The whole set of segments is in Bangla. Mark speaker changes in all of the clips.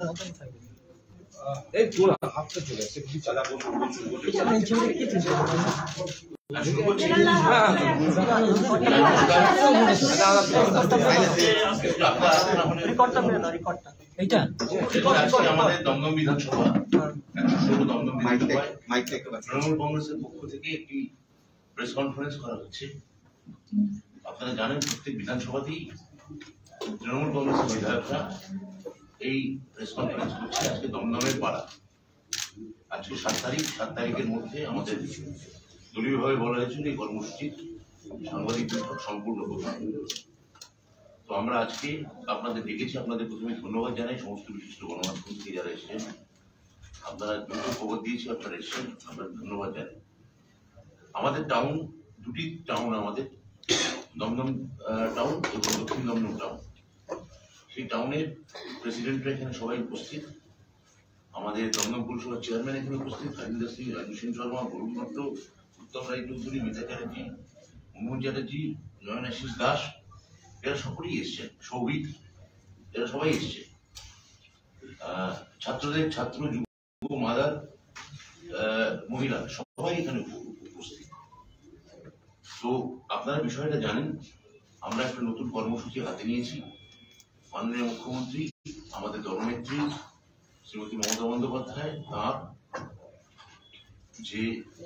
Speaker 1: এই তোরা হাতটা চলে আসছে কি চালা বলছো
Speaker 2: আমাদের দমদম বিধানসভা তৃণমূল কংগ্রেসের পক্ষ থেকে একটি প্রেস কনফারেন্স করা হচ্ছে। আপনারা জানেন প্রত্যেক বিধানসভাতেই তৃণমূল কংগ্রেসের বিধায়করা এই প্রেস কনফারেন্স করছে। আজকে দমদমের পাড়া, আজকে 7 তারিখের মধ্যে আমাদের দলীয়ভাবে বলা হয়েছিল এই কর্মসূচির সাংবাদিক বৈঠক সম্পূর্ণ করবে। তো আমরা আজকে আপনাদের ডেকেছি। আপনাদের প্রথমে ধন্যবাদ জানাই, সমস্ত বিশিষ্ট গণমাধ্যম থেকে যারা এসেছেন। আপনারা দুটো খবর দিয়েছি, আপনারা এসেছেন, আমরা ধন্যবাদ জানাই। আমাদের টাউন, দুটি টাউন আমাদের, দমদম টাউন এবং দক্ষিণ দমদম টাউন। সেই টাউনের প্রেসিডেন্টরা এখানে সবাই উপস্থিত। আমাদের দমদম পৌরসভার চেয়ারম্যান এখানে উপস্থিত, কালিন্দা সিং, রাজু সেন শর্মা, বরুণ দত্ত, উত্তম রায় চৌধুরী, মিতা চ্যাটার্জি, মনমোহন চ্যাটার্জি, নয়নাশিস দাস, এরা সকলেই এসছেন, সৌভিক, এরা সবাই এসছে। ছাত্রদের, ছাত্র, যুব, মাদার, মহিলা সবাই এখানে উপস্থিত। তো আপনারা বিষয়টা জানেন, আমরা একটা নতুন কর্মসূচি হাতে নিয়েছি। মাননীয় মুখ্যমন্ত্রী, আমাদের দলনেত্রী শ্রীমতী মমতা বন্দ্যোপাধ্যায় তার যে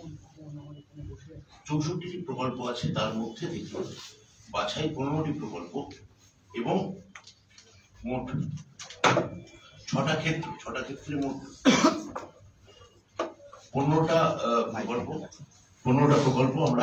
Speaker 2: 64টি প্রকল্প আছে তার মধ্যে থেকে বাছাই 15টি প্রকল্প এবং মোট 6টা ক্ষেত্রে মোট 15টা প্রকল্প আমরা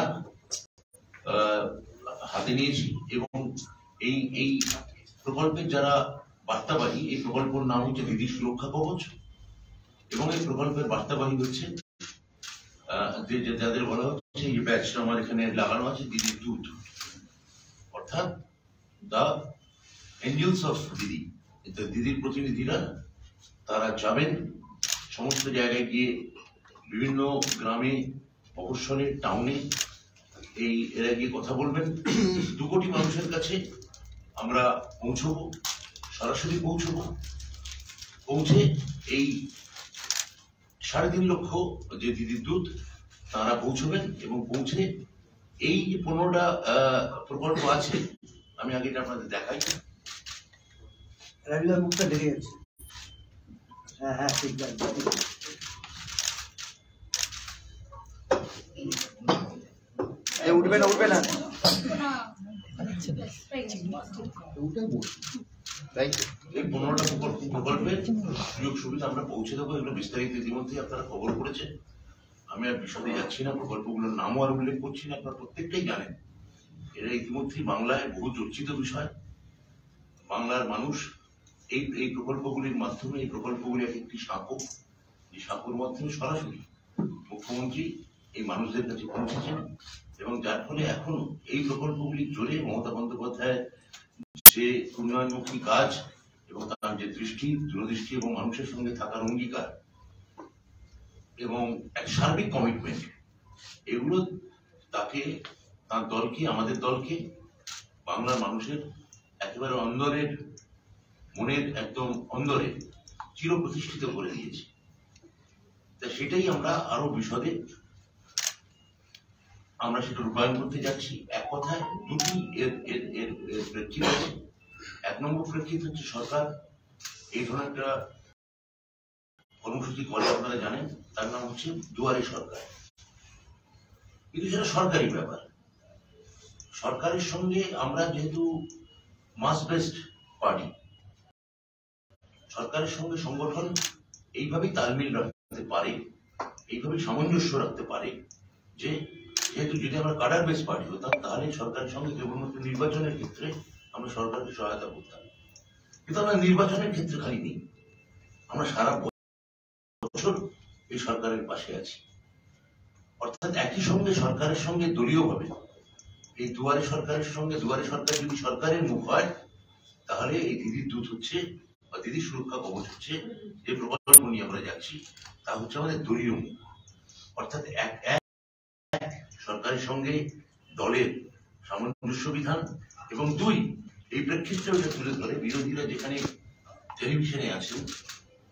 Speaker 2: হাতে নিয়েছি। এবং এই প্রকল্পের যারা বার্তাবাহী, এই প্রকল্পের নাম হচ্ছে দিদি সুরক্ষা কবচ। এবং এই প্রকল্পের বার্তাবাহী হচ্ছে যাদের বলা হচ্ছে, এই ব্যাচটা আমার এখানে লাগানো আছে, দিদির দূত, অর্থাৎ দা এঞ্জেলস অফ দিদি। দিদির প্রতিনিধিরা তারা যাবেন সমস্ত জায়গায় গিয়ে, বিভিন্ন গ্রামে, মফস্বলে, টাউনে এরা গিয়ে কথা বলবেন। 2 কোটি মানুষের কাছে আমরা পৌঁছবো, সরাসরি পৌঁছে এই 3.5 লক্ষ যে দিদির দূত তারা পৌঁছবেন। এবং পৌঁছে এই যে 15টা প্রকল্প আছে, আমি আগে এটা আপনাদের দেখাই।
Speaker 3: রাবিলার মুখটা ঢেকে গেছে। হ্যাঁ ঠিক আছে। উঠবে না
Speaker 2: এই 15টা প্রকল্পের সুযোগ সুবিধা আমরা পৌঁছে দেবো। এগুলো বিস্তারিত ইতিমধ্যে আপনারা খবর করেছেন, আমি আর বিশদে যাচ্ছি না, প্রকল্পগুলোর নামও আর উল্লেখ করছি না, আপনারা প্রত্যেকটাই জানেন। এরা ইতিমধ্যেই বাংলায় বহু চর্চিত বিষয়। বাংলার মানুষ এই প্রকল্পগুলির মাধ্যমে, এই প্রকল্পগুলি একটি সাঁকো, এই সাঁকোর মাধ্যমে সরাসরি মুখ্যমন্ত্রী এই মানুষদের কাছে পৌঁছেছেন। এবং যার ফলে এখন এই প্রকল্পগুলির জোরে মমতা বন্দ্যোপাধ্যায় যে উন্নয়নমুখী কাজ এবং তার যে দূরদৃষ্টি এবং মানুষের সঙ্গে থাকার অঙ্গীকার এবং এক সার্বিক কমিটমেন্ট, এগুলো তাকে, তার দলকে, আমাদের দলকে বাংলার মানুষের একেবারে অন্দরের, মনের একদম অন্দরে চিরপ্রতিষ্ঠিত করে দিয়েছে। তা সেটাই আমরা আরো বিশদে আমরা সেটা রূপায়ণ করতে যাচ্ছি। এক কথায় দুটি এর প্রেক্ষিত আছে। 1 নম্বর প্রেক্ষিত হচ্ছে সরকার এই ধরনের একটা কর্মসূচি করে, আপনারা জানেন, তার নাম হচ্ছে দুয়ারে সরকার। কিন্তু সেটা সরকারি ব্যাপার। সরকারের সঙ্গে আমরা যেহেতু মাস বেসড পার্টি, সরকারের সঙ্গে সংগঠন এইভাবেই তালমিল রাখতে পারে, এইভাবেই সামঞ্জস্য রাখতে পারে যে যেহেতু যদি আমরা কাডার বেস পার্টি হতাম তাহলে সরকারের সঙ্গে কেবলমাত্র নির্বাচনের ক্ষেত্রে আমরা সরকারকে সহায়তা করতাম। কিন্তু আমরা নির্বাচনের ক্ষেত্রে খালি নেই, আমরা সারা বছর এই সরকারের পাশে আছি। অর্থাৎ একই সঙ্গে সরকারের সঙ্গে দলীয়ভাবে এই দুয়ারে সরকার যদি সরকারের মুখ হয়, তাহলে এই দিদির দূত হচ্ছে বা দিদির সুরক্ষা কবচ হচ্ছে যে প্রকল্প নিয়ে আমরা যাচ্ছি, তা হচ্ছে আমাদের দলীয় মুখ। অর্থাৎ এক সরকারের সঙ্গে দলের সামঞ্জস্য বিধান, এবং 2 এই প্রেক্ষিতে তুলে ধরে বিরোধীরা যেখানে টেলিভিশনে আছেন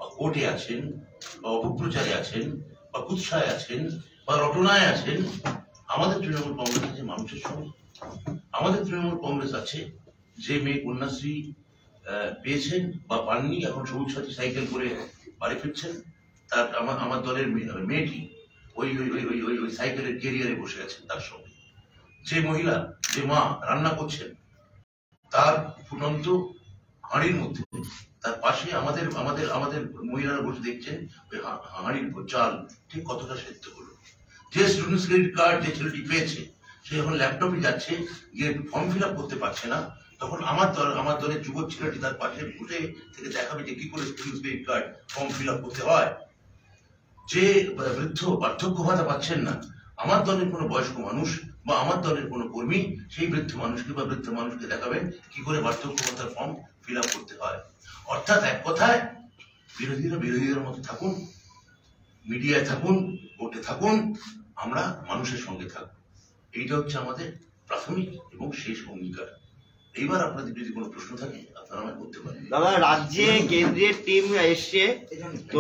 Speaker 2: বা কোর্টে আছেন, বা অপপ্রচারে আছেন, বা কুৎসায় আছেন, বা রটনায় আছেন, আমাদের তৃণমূল কংগ্রেস আছে মানুষের সঙ্গে। আমাদের তৃণমূল কংগ্রেস আছে যে মেয়ে কন্যাশ্রী পেয়েছেন বা পাননি, এখন সবুজ সাথী সাইকেল করে বাড়ি ফিরছেন, তার আমার দলের মেয়েটি ওই ওই ওই ওই ওই ওই সাইকেলের কেরিয়ারে বসে আছেন তার সঙ্গে। যে মহিলা, যে মা রান্না করছেন, তার ফুটন্ত হাঁড়ির মধ্যে তার পাশে আমাদের আমাদের আমাদের মহিলারা বসে দেখছেন ওই হাঁড়ির চাল ঠিক কতটা সেদ্ধ হলো। যে স্টুডেন্টস ক্রেডিট কার্ড যে ছেলেটি পেয়েছে, সে যখন ল্যাপটপে যাচ্ছে, গিয়ে ফর্ম ফিল আপ করতে পারছে না, তখন আমার দলের যুবক ছেলেটি তার পাশে বসে থেকে দেখাবে যে কি করে students credit card form fill up করতে হয়। যে বৃদ্ধ বার্ধক্য ভাতা পাচ্ছেন না, আমার দলের কোনো বয়স্ক মানুষ বা আমার দলের কোনো কর্মী সেই বৃদ্ধ মানুষকে বা বৃদ্ধ মানুষকে দেখাবেন কি করে বার্ধক্য ভাতার ফর্ম ফিল আপ করতে হয়। অর্থাৎ এক কথায় বিরোধীদের মতো থাকুন, মিডিয়ায় থাকুন, কোর্টে থাকুন, আমরা মানুষের সঙ্গে থাকবো। এইটা হচ্ছে আমাদের প্রাথমিক এবং শেষ অঙ্গীকার। এইবার আপনাদের যদি কোনো প্রশ্ন থাকে আপনারা আমায় করতে পারেন।
Speaker 3: দাদা, রাজ্যে কেন্দ্রের টিম এসছে তো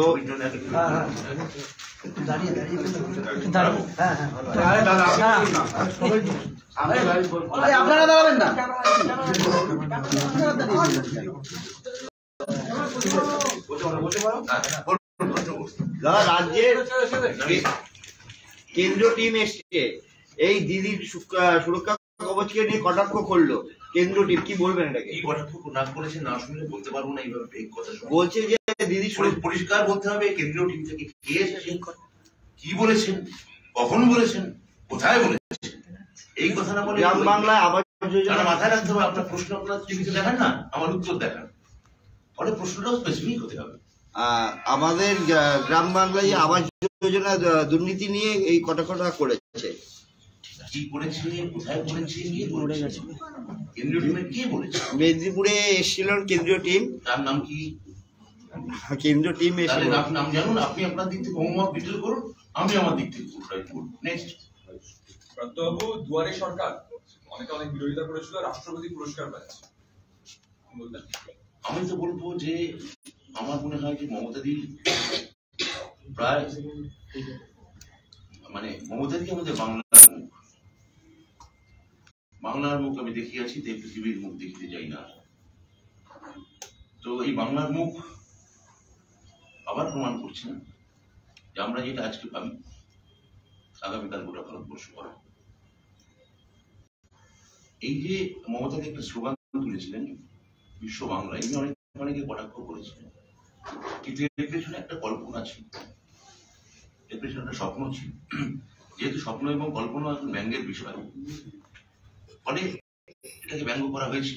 Speaker 3: আপনারা দাঁড়াবেন না। দাদা, রাজ্যের কেন্দ্রীয় টিম এসছে, এই দিদির সুরক্ষা কবচকে নিয়ে কটাক্ষ করলো কেন্দ্রীয় টিম, কি বলবেন এটাকে?
Speaker 2: কি কটাক্ষ না করেছে না শুনলে বলতে পারবো না। এইভাবে এই কথা
Speaker 3: বলছে যে দিদি
Speaker 2: পরিষ্কার বলতে হবে কেন্দ্রীয় টিম থেকে কে এসেছেন, কি বলেছেন, কখন বলেছেন, কোথায় বলেছেন, এই কথা না বলে
Speaker 3: গ্রাম বাংলায় আবাস যোজনা
Speaker 2: মাথায় রাখতে হবে। আপনার প্রশ্ন আপনার টিভিতে দেখান না, আমার উত্তর দেখান, ফলে প্রশ্নটাও স্পেসিফিক হতে হবে।
Speaker 3: আমাদের গ্রাম বাংলায় আবাস যোজনা দুর্নীতি নিয়ে এই কটাক্ষটা করেছে।
Speaker 2: কি করেছে, কোথায় করেছে, কে বলেছে, কেন্দ্রীয় টিমের কে বলেছে?
Speaker 3: মেদিনীপুরে এসেছিলেন কেন্দ্রীয় টিম।
Speaker 2: তার নাম কি?
Speaker 3: কেন্দ্রীয় টিম এসেছিল।
Speaker 2: আপনি নাম জানুন, আপনি আপনার দিক থেকে হোমওয়ার্ক ডিটেল করুন, আমি আমার দিক থেকে নেক্সট।
Speaker 1: ব্রতবাবু, দুয়ারে সরকার অনেক বিরোধিতা করেছিল, রাষ্ট্রপতি পুরস্কার পাচ্ছে,
Speaker 2: আমি তো বলবো যে আমার মনে হয় যে মমতাদি প্রায় মমতাদি আমাদের বাংলার মুখ আমি দেখিয়েছি, তাই পৃথিবীর মুখ দেখতে যাই না। তো এই বাংলার মুখ আবার প্রমাণ করছে না যে আমরা যেটা আজকে ভাবি আগামীকাল গোটা ভারতবর্ষ পাবে। এই যে মমতাদি একটা স্লোগান তুলেছিলেন বিশ্ব বাংলা, এই অনেকে কটাক্ষ করেছিলেন, কিন্তু এর পেছনে একটা কল্পনা ছিল, এর পেছনে একটা স্বপ্ন ছিল। যেহেতু স্বপ্ন এবং কল্পনা এখন ব্যঙ্গের বিষয়, ফলে এটাকে ব্যঙ্গ করা হয়েছিল।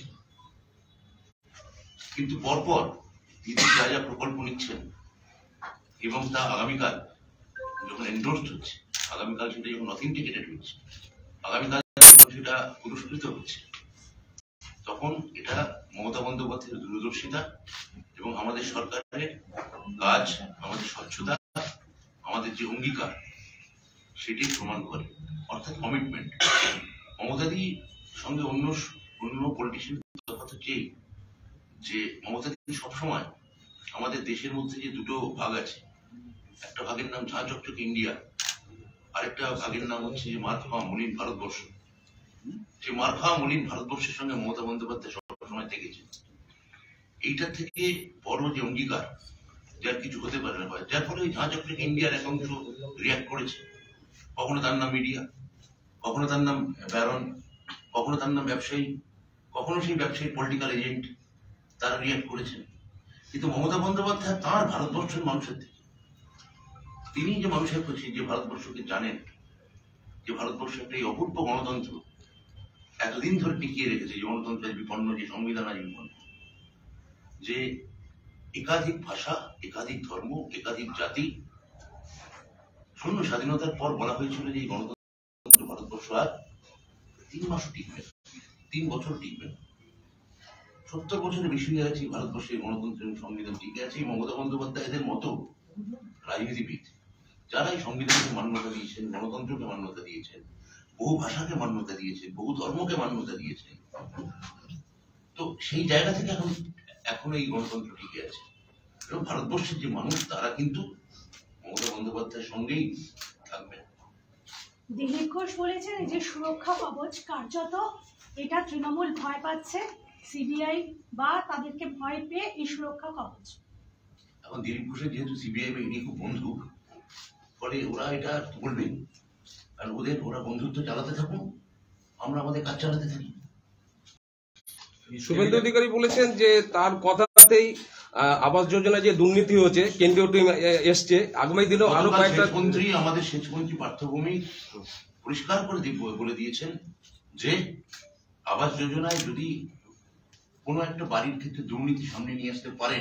Speaker 2: কিন্তু পরপর দিদি যা যা প্রকল্প নিচ্ছেন এবং তা আগামীকাল যখন এন্ডোর্সড হচ্ছে, আগামীকাল সেটা যখন অথেন্টিকেটেড হচ্ছে, আগামীকাল যখন সেটা পুরস্কৃত হচ্ছে, তখন এটা মমতা বন্দ্যোপাধ্যায়ের দূরদর্শিতা এবং আমাদের সরকারের কাজ, আমাদের স্বচ্ছতা, আমাদের যে অঙ্গীকার সেটি প্রমাণ করে, অর্থাৎ কমিটমেন্ট। মমতাদি সঙ্গে অন্য পলিটিশিয়ান তফাৎ হচ্ছে যে মমতাদি সবসময় আমাদের দেশের মধ্যে যে দুটো ভাগ আছে, একটা ভাগের নাম ঝাঁ চকচকে ইন্ডিয়া, আরেকটা ভাগের নাম হচ্ছে মার খাওয়া মলিন ভারতবর্ষ। যে মার খাওয়া মলিন ভারতবর্ষের সঙ্গে মমতা বন্দ্যোপাধ্যায় সবসময় থেকেছে। এইটার থেকে বড় যে অঙ্গীকার যার কিছু হতে পারে না, যার ফলে ওই ঝাঁ চকচকে ইন্ডিয়ার একাংশ রিয়াক্ট করেছে। কখনো তার নাম মিডিয়া, কখনো তার নাম ব্যারন, কখনো তার নাম ব্যবসায়ী, কখনো সেই ব্যবসায়ী পলিটিক্যাল এজেন্ট, তারা রিয়াক্ট করেছেন। কিন্তু মমতা বন্দ্যোপাধ্যায় তাঁর ভারতবর্ষের মানুষের থেকে, তিনি যে মানুষের প্রতি, যে ভারতবর্ষকে জানেন, যে ভারতবর্ষ একটা এই অপূর্ব গণতন্ত্র এতদিন ধরে টিকিয়ে রেখেছে, যে গণতন্ত্রের বিপন্ন, যে সংবিধান আজ বিপন্ন, যে একাধিক ভাষা, একাধিক ধর্ম, একাধিক জাতি, শূন্য স্বাধীনতার পর বলা হয়েছিল যে এই গণতন্ত্র ভারতবর্ষ আর 3 মাসও টিকবে, 3 বছর টিকবে। 70 বছরের বেশি হয়ে গেছে ভারতবর্ষের গণতন্ত্র এবং সংবিধান টিকে আছে। মমতা বন্দ্যোপাধ্যায় এদের মতো রাজনীতিবিদ যারা এই সংবিধানকে মান্যতা দিয়েছেন, গণতন্ত্রকে মান্যতা দিয়েছেন, বহু ভাষাকে মান্যতা দিয়েছেন, বহু ধর্মকে মান্যতা দিয়েছেন, তো সেই জায়গা থেকে এখন এই গণতন্ত্র টিকে আছে। এবং ভারতবর্ষের যে মানুষ তারা কিন্তু মমতা বন্দ্যোপাধ্যায়ের সঙ্গেই থাকবেন।
Speaker 4: দিলীপ ঘোষ বলেছেন এই যে সুরক্ষা কবচ কার্যত এটা তৃণমূল ভয় পাচ্ছে, সিবিআই বা তাদেরকে ভয় পেয়ে এই সুরক্ষা কবচ।
Speaker 2: এখন দিলীপ ঘোষের যেহেতু সিবিআই বা ইডি খুব বন্ধু, ফলে ওরা এটা বলবেন, আর ওরা বন্ধুত্ব চালাতে থাকুন, আমরা আমাদের কাজ চালাতে থাকি।
Speaker 5: শুভেন্দু অধিকারী বলেছেন যে তার কথাতেই আবাস যোজনা যে দুর্নীতি হয়েছে, কেন্দ্রীয় টিম এসছে, আগামী দিনেও আরো কয়েকটা
Speaker 2: মন্ত্রী, আমাদের সেচমন্ত্রী পার্থভূমি পরিষ্কার করে বলে দিয়েছেন যে আবাস যোজনায় যদি কোনো একটা বাড়ির ক্ষেত্রে দুর্নীতি সামনে নিয়ে আসতে পারেন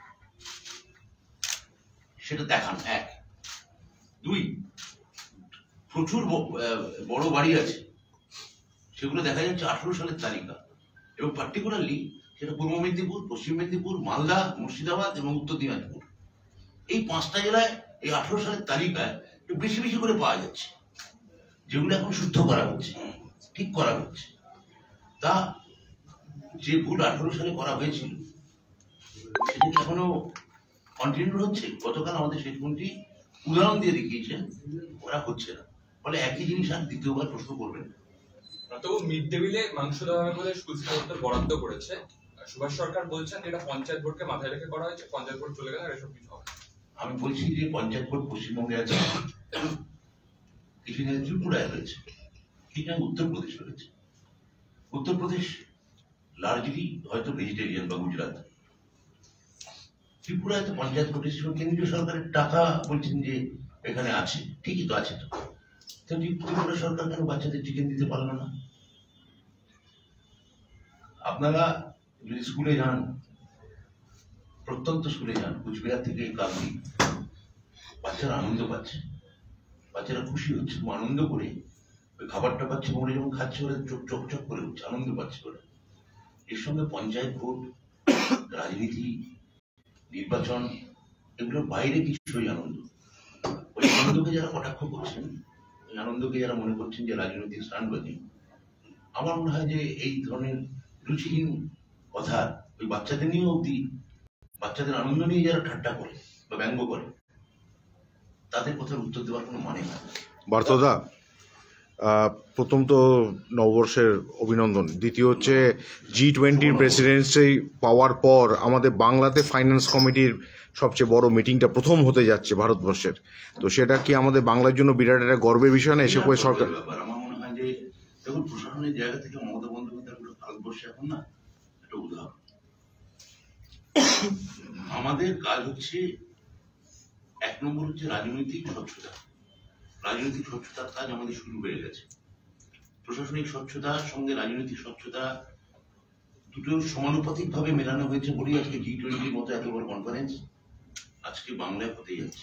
Speaker 2: সেটা দেখান। এক, দুই, প্রচুর বড় বাড়ি আছে, সেগুলো দেখা যাচ্ছে 18 সালের তালিকা, এবং পার্টিকুলারলি সেটা পূর্ব মেদিনীপুর, পশ্চিম মেদিনীপুর, মালদা, মুর্শিদাবাদ এবং উত্তর দিনাজপুর, এই 5টা জেলায় এই 18 সালের তালিকায় একটু বেশি বেশি করে পাওয়া যাচ্ছে, যেগুলো এখন শুদ্ধ করা হচ্ছে, ঠিক করা হচ্ছে। তা যে ভুল 18 সালে করা হয়েছিল সেটা কি এখনো কন্টিনিউ হচ্ছে? গতকাল আমাদের সেচমন্ত্রী উদাহরণ দিয়ে দেখিয়েছেন ওরা হচ্ছে না, ফলে একই জিনিস আর দ্বিতীয়বার প্রশ্ন করবেন না।
Speaker 1: তবু মিড ডে মিলে মাংস দেওয়া হবে বলে স্কুল শিক্ষকদের বরাদ্দ করেছে, সুভাষ সরকার বলছেন এটা পঞ্চায়েত বোর্ডকে মাথায় রেখে করা হয়েছে, পঞ্চায়েত বোর্ড চলে গেলে আর এসব কিছু হবে।
Speaker 2: আমি বলছি যে পঞ্চায়েত বোর্ড পশ্চিমবঙ্গে আছে, কিছু জায়গায় ত্রিপুরায় রয়েছে, কিছু জায়গায় উত্তরপ্রদেশ রয়েছে। উত্তরপ্রদেশ লার্জলি হয়তো ভেজিটেরিয়ান বা গুজরাট। ত্রিপুরায় তো পঞ্চায়েত বোর্ডের কেন্দ্রীয় সরকারের টাকা বলছেন যে এখানে আছে, ঠিকই তো আছে। তো ত্রিপুরা সরকার কেন বাচ্চাদের চিকেন দিতে পারলো না? আপনারা যদি স্কুলে যান, প্রত্যন্ত স্কুলে যান, কুচবিহার থেকে কাকদ্বীপ, বাচ্চারা আনন্দ পাচ্ছে, বাচ্চারা খুশি হচ্ছে, আনন্দ করে ওই খাবারটা পাচ্ছে, ওরা যেমন খাচ্ছে ওরা চোখ চকচক করে উঠছে, আনন্দ পাচ্ছে ওরা। এর সঙ্গে পঞ্চায়েত ভোট, রাজনীতি, নির্বাচন, এগুলোর বাইরে কিছুই আনন্দ। ওই আনন্দকে যারা কটাক্ষ করছেন, ওই আনন্দকে যারা মনে করছেন যে রাজনৈতিক স্টান্টবাজি, আমার মনে হয় যে এই ধরনের রুচিহীন কথা ওই বাচ্চাদের নিয়েও অব্দি, বাচ্চাদের আনন্দ নিয়ে যারা ঠাট্টা করে বা ব্যঙ্গ করে, তাদের কথার উত্তর দেওয়ার কোনো মানে হয় না।
Speaker 6: বার্তদা, প্রথম তো নববর্ষের অভিনন্দন, দ্বিতীয় হচ্ছে G20 প্রেসিডেন্সি পাওয়ার পর আমাদের বাংলাতে ফাইন্যান্স কমিটির সবচেয়ে বড় মিটিংটা প্রথম হতে যাচ্ছে ভারতবর্ষের, তো সেটা কি আমাদের বাংলার জন্য বিরাট একটা গর্বের বিষয় না? এসে করে সরকার,
Speaker 2: আমার মনে হয় যে দেখুন, প্রশাসনের জায়গা থেকে মমতা বন্দ্যোপাধ্যায় ভারতবর্ষে এখন না একটা উদাহরণ। আমাদের কাজ হচ্ছে, 1 নম্বর হচ্ছে রাজনৈতিক স্বচ্ছতা। রাজনৈতিক স্বচ্ছতার কাজ আমাদের শুরু হয়ে গেছে। প্রশাসনিক স্বচ্ছতার সঙ্গে রাজনৈতিক স্বচ্ছতা দুটো সমানুপাতিক ভাবে মেলানো হয়েছে বলেই আজকে G20 মতো এত বড় কনফারেন্স আজকে বাংলায় হতে যাচ্ছে।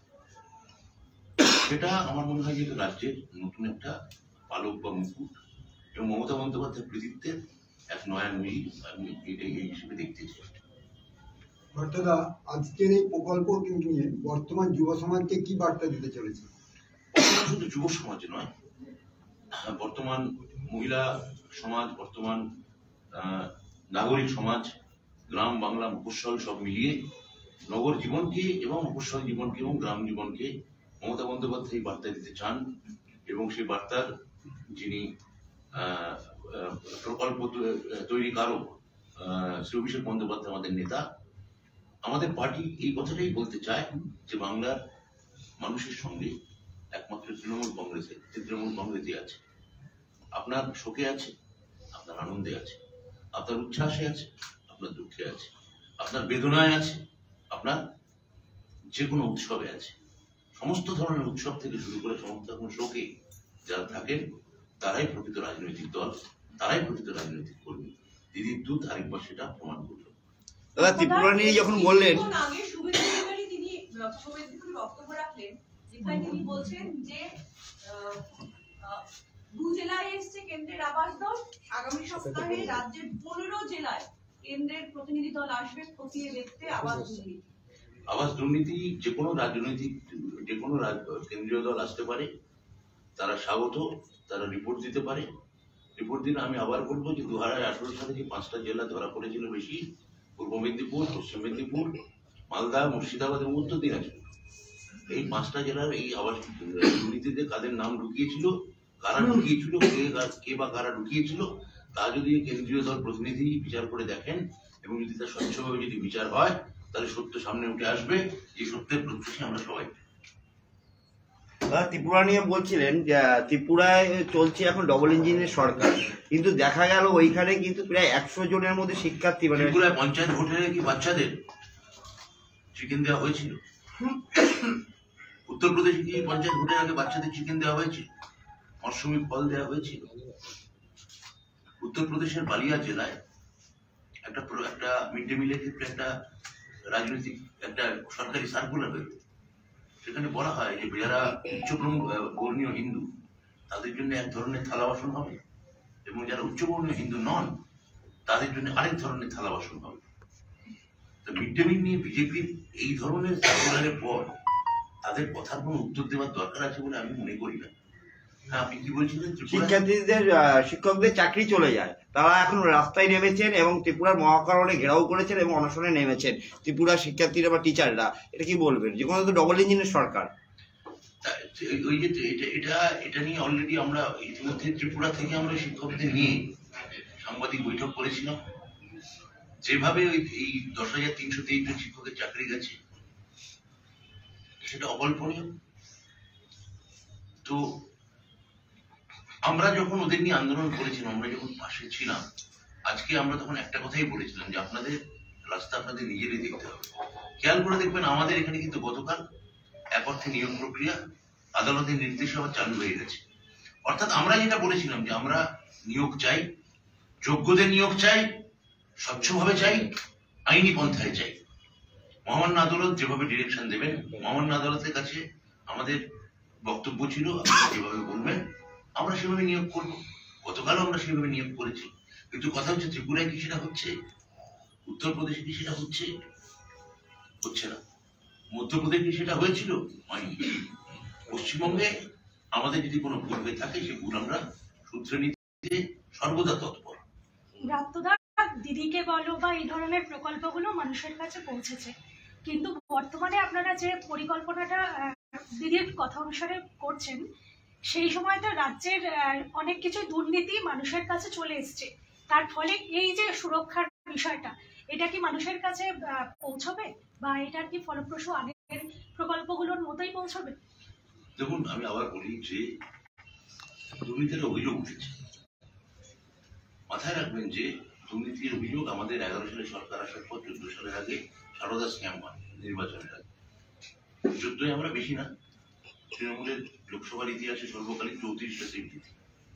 Speaker 2: সেটা আমার মনে হয় যে রাজ্যের নতুন একটা পালক বা মুকুট এবং মমতা বন্দ্যোপাধ্যায়ের কৃতিত্বের এক নয়া মিল, আমি এই হিসেবে দেখতে চাই।
Speaker 7: অর্থাৎ আজকের এই প্রকল্পকে নিয়ে বর্তমান যুব সমাজকে কি বার্তা দিতে চলেছে?
Speaker 2: শুধু যুব সমাজ নয়, বর্তমান মহিলা সমাজ, বর্তমান নাগরিক সমাজ, গ্রাম বাংলা মফস্বল সব মিলিয়ে নগর জীবনকে এবং মফস্বল জীবনকে এবং গ্রাম জীবনকে মমতা বন্দ্যোপাধ্যায় বার্তা দিতে চান, এবং সেই বার্তার যিনি প্রকল্প তৈরি কারক শ্রী অভিষেক বন্দ্যোপাধ্যায় আমাদের নেতা, আমাদের পার্টি এই কথাটাই বলতে চায় যে বাংলার মানুষের সঙ্গে একমাত্র তৃণমূল কংগ্রেসই আছে। আপনার শোকে আছে, আপনার আনন্দে আছে, আপনার উচ্ছ্বাসে আছে, আপনার দুঃখে আছে, আপনার বেদনায় আছে, আপনার যে কোনো উৎসবে আছে। সমস্ত ধরনের উৎসব থেকে শুরু করে সমস্ত রকম শোকে যারা থাকেন তারাই প্রকৃত রাজনৈতিক দল, তারাই প্রকৃত রাজনৈতিক কর্মী। দিদির দূত আরেকবার সেটা প্রমাণ করল।
Speaker 3: দাদা, ত্রিপুরা নিয়ে যখন বললেন,
Speaker 8: আগে শুভেন্দু অধিকারী তিনি বক্তব্য রাখলেন, যেখানে তিনি বলছেন যে 2 জেলায় এসছে কেন্দ্রের আবাস দল, আগামী সপ্তাহে রাজ্যের 15 জেলায় কেন্দ্রের প্রতিনিধি দল আসবে খতিয়ে দেখতে আবাস দুর্নীতি।
Speaker 2: আবাস দুর্নীতি যে কোনো রাজনৈতিক, যে কোনো কেন্দ্রীয় দল আসতে পারে, তারা স্বাগত, তারা রিপোর্ট দিতে পারে। রিপোর্ট দিলে আমি আবার বলবো যে 2018 সালে যে 5টা জেলা ধরা পড়েছিল বেশি, পূর্ব মেদিনীপুর, পশ্চিম মেদিনীপুর মালদা, মুর্শিদাবাদ এবং উত্তর দিনাজপুর, এই 5টা জেলার এই আবাস দুর্নীতিতে কাদের নাম ঢুকিয়েছিল, কারা ঢুকিয়েছিল, কে বা কারা ঢুকিয়েছিল, তা যদি কেন্দ্রীয় দল প্রতিনিধি বিচার করে দেখেন এবং যদি তা স্বচ্ছভাবে যদি বিচার হয়, তাহলে সত্য সামনে উঠে আসবে। এই সত্যের প্রত্যাশী আমরা সবাই।
Speaker 3: ত্রিপুরা নিয়ে বলছিলেন যে ত্রিপুরায় চলছে এখন ডবল ইঞ্জিনের সরকার, কিন্তু দেখা গেল ওইখানে কিন্তু প্রায় 100 জনের মধ্যে শিক্ষার্থী মানে
Speaker 2: ত্রিপুরায় পঞ্চায়েত ভোটে কি বাচ্চাদের চিকেন দেওয়া হয়েছিল? উত্তরপ্রদেশে কি পঞ্চায়েত ভোটের আগে বাচ্চাদের চিকেন দেওয়া হয়েছিল, মরসুমি ফল দেওয়া হয়েছিল? উত্তরপ্রদেশের বালিয়া জেলায় একটা মিড ডে মিলের ক্ষেত্রে একটা রাজনৈতিক একটা সরকারি সার্কুলার হয়েছে, সেখানে বলা হয় যে যারা উচ্চবর্ণীয় হিন্দু তাদের জন্য এক ধরনের থালা বাসন হবে এবং যারা উচ্চবর্ণীয় হিন্দু নন তাদের জন্য আরেক ধরনের থালা বাসন হবে। তো মিড ডে মিল নিয়ে বিজেপির এই ধরনের সার্কুলারের পর তাদের কথার কোনো উত্তর দেওয়ার দরকার আছে বলে আমি মনে করি না। হ্যাঁ, আপনি কি বলছিলেন?
Speaker 3: শিক্ষকদের চাকরি চলে যায়, তারা এখন রাস্তায় নেমেছেন এবং ত্রিপুরার মহাকারণে ঘেরাও করেছেন এবং অনশনে নেমেছেন ত্রিপুরা শিক্ষার্থীরা বা টিচাররা। এটা কি বলবেন? যে কোনো তো ডবল ইঞ্জিনের সরকার।
Speaker 2: ওই যে এটা নিয়ে অলরেডি আমরা ইতিমধ্যে ত্রিপুরা থেকে আমরা শিক্ষকদের নিয়ে সাংবাদিক বৈঠক করেছিলাম। যেভাবে এই 10,323 জন শিক্ষকের চাকরি গেছে সেটা অকল্পনীয়। তো আমরা যখন ওদের নিয়ে আন্দোলন করেছিলাম, আমরা যখন পাশে ছিলাম, আজকে আমরা তখন একটা কথাই বলেছিলাম যে আপনাদের রাস্তা আপনাদের নিজেরই দেখতে হবে। খেয়াল করে দেখবেন আমাদের এখানে কিন্তু গতকাল এক অর্থে নিয়োগ প্রক্রিয়া আদালতের নির্দেশে আবার চালু হয়ে গেছে। অর্থাৎ আমরা যেটা বলেছিলাম যে আমরা নিয়োগ চাই, যোগ্যদের নিয়োগ চাই, স্বচ্ছভাবে চাই, আইনি পন্থায় চাই। মহামান্য আদালত যেভাবে ডিরেকশন দেবেন, মহামান্য আদালতের কাছে আমাদের বক্তব্য ছিল আপনারা যেভাবে বলবেন আমরা সেভাবে নিয়োগ করবো। গতকালও আমরা সেভাবে নিয়োগ করেছি। কিন্তু কথা হচ্ছে ত্রিপুরায় কি সেটা হচ্ছে? উত্তরপ্রদেশে কি সেটা হচ্ছে? হচ্ছে না। মধ্যপ্রদেশে কি সেটা হয়েছিল? হয়নি। পশ্চিমবঙ্গে আমাদের যদি কোনো ভুল হয়ে থাকে সে ভুল আমরা শুধরে নিতে সর্বদা তৎপর।
Speaker 4: দিদিকে বলো বা এই ধরনের প্রকল্পগুলো মানুষের কাছে পৌঁছেছে, কিন্তু বর্তমানে আপনারা যে পরিকল্পনাটা দিদির কথা অনুসারে করছেন, সেই সময় তো রাজ্যের অনেক কিছু দুর্নীতি মানুষের কাছে চলে এসছে। তার ফলে এই যে সুরক্ষার বিষয়টা, এটা কি মানুষের কাছে পৌঁছবে বা এটার কি ফলপ্রসূ আগের প্রকল্পগুলোর মতোই পৌঁছবে?
Speaker 2: দেখুন, আমি আবার বলি যে দুর্নীতির অভিযোগ উঠেছে। মাথায় রাখবেন যে দুর্নীতির অভিযোগ আমাদের 11 সালে সরকার আসার পর 14 সালের আগে সারদা স্ক্যাম হয় নির্বাচনের আগে। 14 আমরা বেশি না, তৃণমূলের লোকসভার ইতিহাসে সর্বকালীন 34টা সিট জিতি।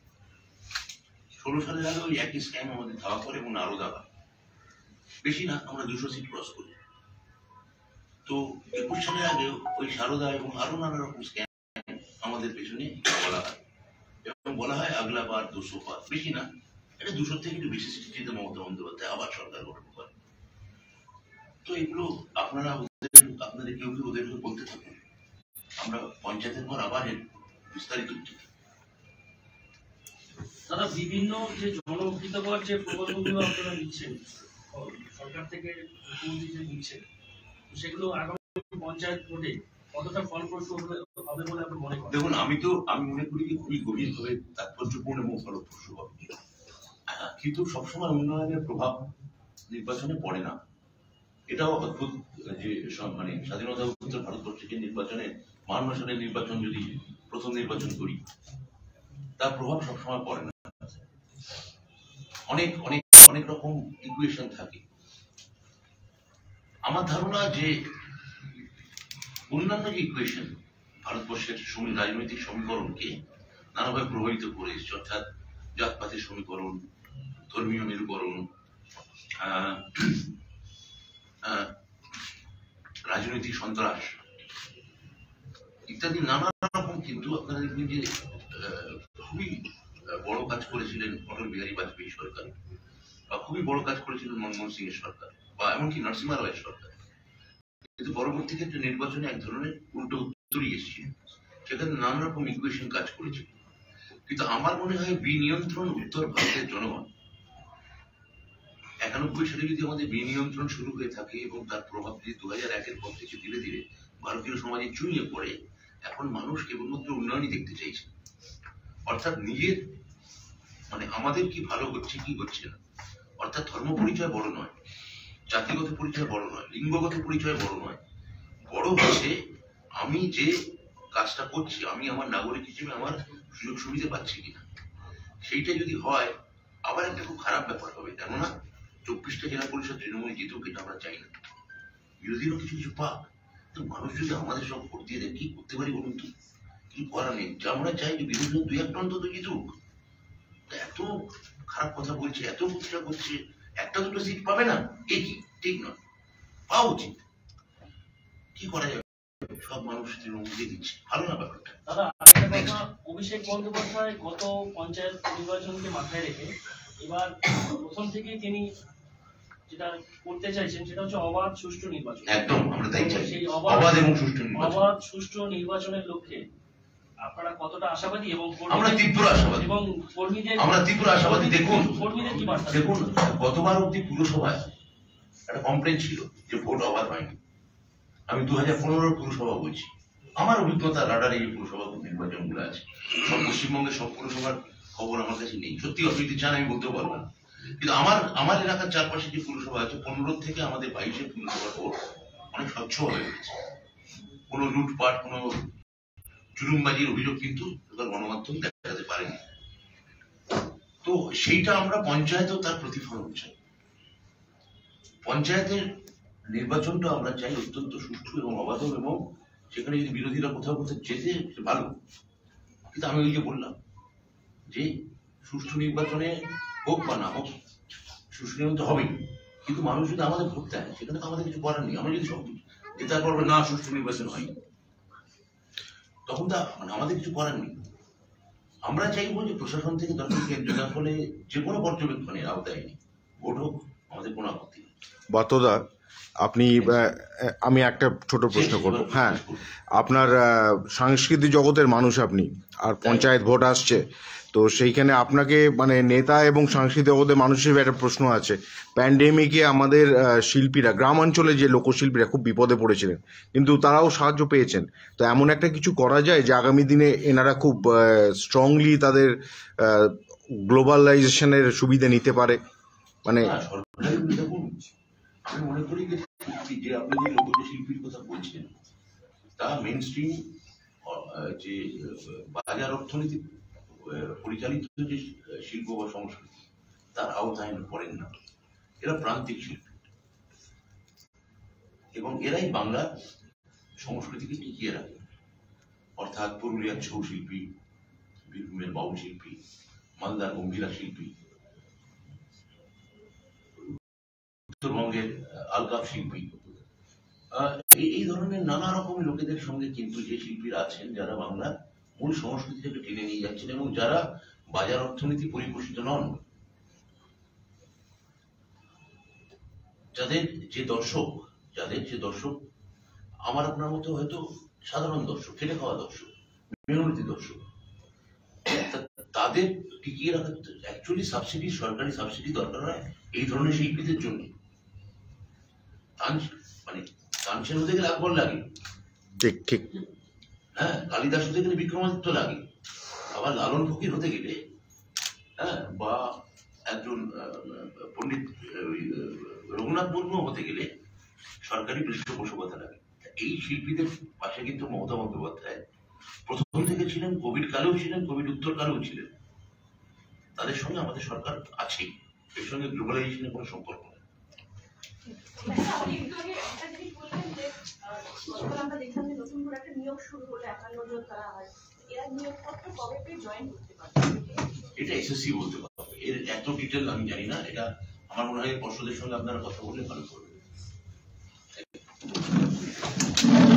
Speaker 2: 16 সালের আগে ওই একই স্ক্যাম আমাদের ধাওয়া করে এবং আরো দাবা বেশি না, আমরা 200 সিট ক্রস করি। তো 21 সালের আগে ওই সারদা এবং আরো নানা রকম স্ক্যাম আমাদের পেছনে বলা হয় এবং বলা হয় আগলা বার 200 পার, বেশি না, এটা 200 থেকে একটু বেশি সিট জিতে মমতা বন্দ্যোপাধ্যায় আবার সরকার গঠন করে। তো এগুলো আপনাদের কেউ কেউ ওদের বলতে থাকুন, আমরা পঞ্চায়েতের পর আবার বিস্তারিত
Speaker 9: তারা বিভিন্ন যে জনহিতকর যে প্রকল্পগুলো আপনারা নিচ্ছেন সরকার থেকে নিচ্ছেন, সেগুলো আগামী পঞ্চায়েত ভোটে কতটা ফলপ্রসূ হবে বলে আপনি মনে করেন?
Speaker 2: দেখুন, আমি মনে করি যে খুবই গভীরভাবে তাৎপর্যপূর্ণ এবং ফলপ্রসূ হবে, কিন্তু সবসময় উন্নয়নের প্রভাব নির্বাচনে পড়ে না। এটাও অদ্ভুত যে মানে স্বাধীনতা উত্তর ভারতবর্ষে যে নির্বাচনে 52 সালের নির্বাচন যদি প্রথম নির্বাচন করি, তার প্রভাব সবসময় পড়ে না। অনেক অনেক অনেক রকম ইকুয়েশন থাকে। আমার ধারণা যে অন্যান্য যে ইকুয়েশন ভারতবর্ষের রাজনৈতিক সমীকরণকে নানাভাবে প্রভাবিত করে এসছে, অর্থাৎ জাতপাতের সমীকরণ, ধর্মীয় মেরুকরণ, রাজনৈতিক সন্ত্রাস ইত্যাদি নানা রকম, কিন্তু আপনারা দেখবেন যে খুবই বড় কাজ করেছিলেন অটল বিহারী বাজপেয়ী সরকার, বা খুবই বড় কাজ করেছিলেন মনমোহন সিং এর সরকার, বা এমনকি নরসিংহ রাওয়ের সরকার। কিন্তু পরবর্তী ক্ষেত্রে নির্বাচনে এক ধরনের উল্টো উত্তরই এসেছিল, সেখানে নানা রকম ইকুয়েশন কাজ করেছিল। কিন্তু আমার মনে হয় বিনিয়ন্ত্রণ উত্তর ভারতের জনগণ 91 সালে যদি আমাদের বিনিয়ন্ত্রণ শুরু হয়ে থাকে এবং তার প্রভাব যদি 2001-এর পর থেকে ধীরে ধীরে ভারতীয় সমাজে চুইয়ে পড়ে, এখন মানুষ কেবলমাত্র উন্নয়নই দেখতে চাইছে। অর্থাৎ নিজের মানে আমাদের কি ভালো হচ্ছে কি হচ্ছে না, অর্থাৎ ধর্ম পরিচয় বড় নয়, জাতিগত পরিচয় বড় নয়, লিঙ্গগত পরিচয় বড় নয়, বড় হচ্ছে আমি যে কাজটা করছি আমি আমার নাগরিক হিসেবে আমার সুযোগ সুবিধা পাচ্ছি কিনা। সেইটা যদি হয় আবার একটা খুব খারাপ ব্যাপার হবে, কেননা 24টা জেলা পরিষদ তৃণমূল জিতুক, এটা আমরা চাই না। বিরোধীরা কিছু কিছু পাক, তো মানুষ যদি আমাদের সব ভোট দিয়ে দেয় কি করতে পারি বলুন তো, কি করার নেই। আমরা চাই যে বিরোধী দল 2-1টা অন্তত জিতুক। এত খারাপ কথা বলছে, এত প্রতিষ্ঠা করছে, 1-2 সিট পাবে না, এ কি ঠিক নয়, পাওয়া উচিত। কি করা যাবে, সব মানুষ তৃণমূলকে দিচ্ছে, ভালো না ব্যাপারটা।
Speaker 9: দাদা কথা, অভিষেক বন্দ্যোপাধ্যায় গত পঞ্চায়েত নির্বাচনকে মাথায় রেখে এবার প্রথম থেকেই তিনি যেটা করতে চাইছেন সেটা হচ্ছে অবাধ সুষ্ঠু নির্বাচন।
Speaker 2: একদম আমরা তাই চাই,
Speaker 9: সেই
Speaker 2: অবাধ এবং সুষ্ঠু নির্বাচন।
Speaker 9: অবাধ সুষ্ঠু নির্বাচনের লক্ষ্যে আপনারা কতটা আশাবাদী এবং
Speaker 2: আমরা তীব্র আশাবাদী,
Speaker 9: এবং কর্মীদের
Speaker 2: আমরা তীব্র আশাবাদী। দেখুন
Speaker 9: কর্মীদের কি বার্তা?
Speaker 2: দেখুন গতবার অব্দি পুরসভায় একটা কমপ্লেন ছিল যে ভোট অবাধ হয়নি। আমি 2015 পুরসভা বলছি, আমার অভিজ্ঞতা রাডারে এই পুরসভা নির্বাচন গুলো আছে। সব পশ্চিমবঙ্গের সব পুরসভার খবর আমার কাছে নেই, সত্যি অসুবিধা চান আমি বলতেও পারবো না। কিন্তু আমার এলাকার চারপাশে যে পুরসভা আছে 15 থেকে আমাদের 22 পুরসভার ভোট অনেক স্বচ্ছ হয়ে গেছে। কোনো লুটপাট, কোনো জুলুমবাজির অভিযোগ কিন্তু গণমাধ্যম দেখাতে পারেনি। তো সেইটা আমরা পঞ্চায়েতেও তার প্রতিফলন চাই। পঞ্চায়েতের নির্বাচনটা আমরা চাই অত্যন্ত সুষ্ঠু এবং অবাধ, এবং সেখানে যদি বিরোধীরা কোথাও কোথাও যেতে ভালো। কিন্তু আমি ওই যে বললাম যে সুষ্ঠু নির্বাচনে হোক বা না হোক, সুষ্ঠু নির্বাচন তো হবেই, কিন্তু মানুষ যদি আমাদের ভোট দেয় সেখানে তো আমাদের কিছু করার নেই। আমরা যদি সব জেতার পর না সুষ্ঠু নির্বাচন হয় তখন তো মানে আমাদের কিছু করার নেই। আমরা চাইবো যে প্রশাসন থেকে দরকার কেন্দ্রের ফলে যে কোনো পর্যবেক্ষণের আওতায় নেই, ভোট হোক, আমাদের কোনো আপত্তি নেই।
Speaker 6: বাতদা, আপনি আমি একটা ছোট প্রশ্ন করব। হ্যাঁ, আপনার সাংস্কৃতিক জগতের মানুষ আপনি, আর পঞ্চায়েত ভোট আসছে, তো সেইখানে আপনাকে মানে নেতা এবং সাংস্কৃতিক জগতের মানুষ হিসেবে একটা প্রশ্ন আছে। প্যান্ডেমিকে আমাদের শিল্পীরা, গ্রাম অঞ্চলে যে লোকশিল্পীরা খুব বিপদে পড়েছিলেন, কিন্তু তারাও সাহায্য পেয়েছেন। তো এমন একটা কিছু করা যায় যে আগামী দিনে এনারা খুব স্ট্রংলি তাদের গ্লোবালাইজেশনের সুবিধা নিতে পারে? মানে
Speaker 2: দেখুন, আমি মনে করি যে আপনি যে লোকশিল্পীর কথা বলছেন তা মেইন স্ট্রিম যে বাজার অর্থনীতি পরিচালিত যে শিল্প বা সংস্কৃতি তার আওতায় পড়েন না। এরা প্রান্তিক শিল্পী এবং এরাই বাংলার সংস্কৃতিকে টিকিয়ে রাখে। অর্থাৎ পুরুলিয়ার ছৌ শিল্পী, বীরভূমের বাউল শিল্পী, মালদার গম্ভীরা শিল্পী, উত্তরবঙ্গের আলকাপ শিল্পী, এই ধরনের নানা রকম লোকেদের সঙ্গে কিন্তু যে শিল্পীরা আছেন যারা বাংলার মূল সংস্কৃতিটাকে টেনে নিয়ে যাচ্ছেন এবং যারা বাজার অর্থনীতি পরিপোষিত নন, যাদের যে দর্শক আমার আপনার মতো হয়তো সাধারণ দর্শক, খেটে খাওয়া দর্শক, মেহনতি দর্শক, তাদের টিকিয়ে রাখা অ্যাকচুয়ালি সাবসিডি, সরকারি সাবসিডি দরকার হয় এই ধরনের শিল্পীদের জন্য। মানে তানসেন হতে গেলে আকবর লাগে,
Speaker 6: ঠিক ঠিক,
Speaker 2: হ্যাঁ, কালিদাস হতে গেলে বিক্রমাদিত্য লাগে, আবার লালন ফকির হতে গেলে, হ্যাঁ, বা একজন পণ্ডিত রঘুনাথ মুর্মু হতে গেলে সরকারি পৃষ্ঠপোষকতা লাগে। এই শিল্পীদের পাশে কিন্তু মমতা বন্দ্যোপাধ্যায় প্রথম থেকে ছিলেন, কোভিড কালেও ছিলেন, কোভিড উত্তর কালেও ছিলেন। তাদের সঙ্গে আমাদের সরকার আছে, এর সঙ্গে গ্লোবালাইজেশনের কোনো সম্পর্ক নেই।
Speaker 8: আমরা দেখলাম যে নতুন করে একটা নিয়োগ শুরু হলো, 51 জন তারা হয়, এরা নিয়োগপত্র কবে পেয়ে জয়েন করতে পারবে?
Speaker 2: এটা এসএসসি বলতে পারবে, এর এত ডিটেল আমি জানি না। এটা আমার মনে হয় পর্ষদের সঙ্গে আপনারা কথা বললে ভালো করবে।